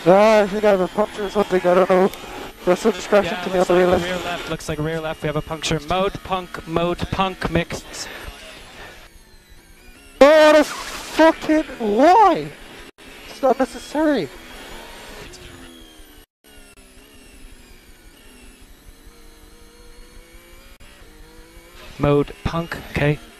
I think I have a puncture or something, I don't know. There's some discretion to me on the rear left. Rear left, looks like rear left, we have a puncture. Mode punk, Mick. What a fucking why? It's not necessary. Mode punk, okay.